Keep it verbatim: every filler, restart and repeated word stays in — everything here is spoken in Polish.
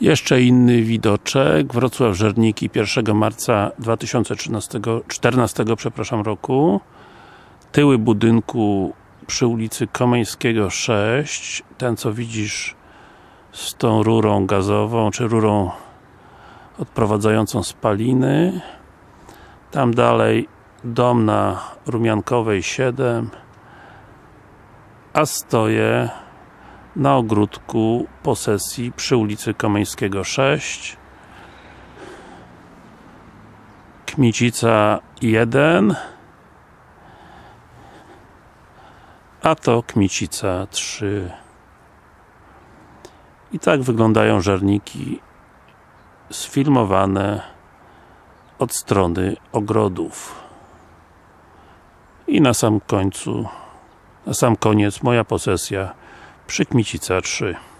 Jeszcze inny widoczek. Wrocław Żerniki pierwszego marca dwa tysiące czternastego przepraszam, roku. Tyły budynku przy ulicy Komeńskiego sześć. Ten, co widzisz z tą rurą gazową, czy rurą odprowadzającą spaliny. Tam dalej dom na Rumiankowej siedem. A stoję na ogródku posesji przy ulicy Komeńskiego sześć. Kmicica jeden. A to Kmicica trzy. I tak wyglądają Żerniki sfilmowane od strony ogrodów. I na sam końcu, na sam koniec moja posesja przy Kmicica trzy.